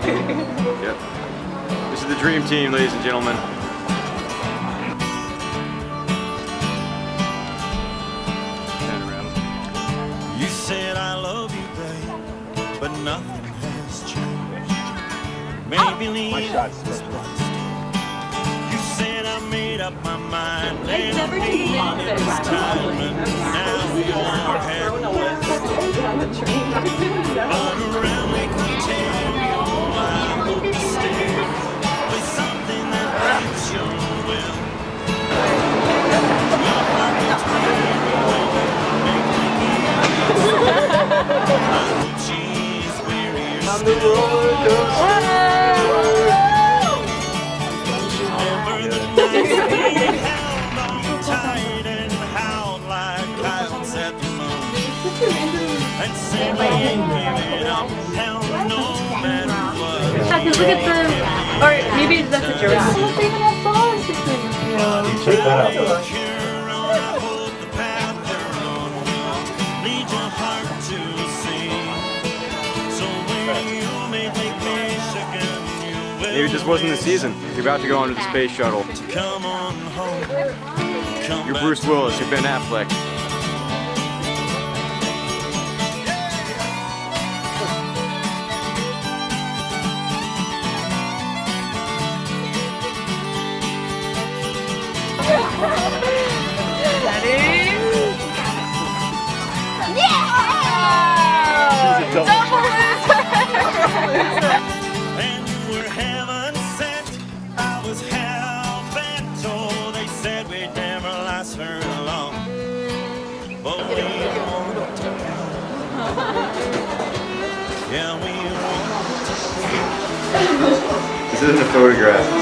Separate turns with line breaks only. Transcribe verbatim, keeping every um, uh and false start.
Yep. This is the dream team, ladies and gentlemen.
You said I love you, babe, but nothing has changed. Maybe leave this place. You said I made up my mind.
I've never taken it
this time, and now you're heading west. But around we continue, I hope to stay with something that fits your will. Your heart gets weary when you make me I hope she's weary
On the roller coaster.
Remember the nights we held on tight and howled like coyotes at the moon. And said we ain't giving up, hell no matter what.
Yeah, because look at the, or maybe that's a joke. I don't even have balls between you.
Check that out.
Maybe it just wasn't the season. You're about to go onto the space shuttle.
Come on home. Come
You're Bruce Willis, you're Ben Affleck.
And you were heaven sent. I was hell bent. Oh, they said we'd never last very long, but we won't. Yeah, we won't.
This isn't a photograph.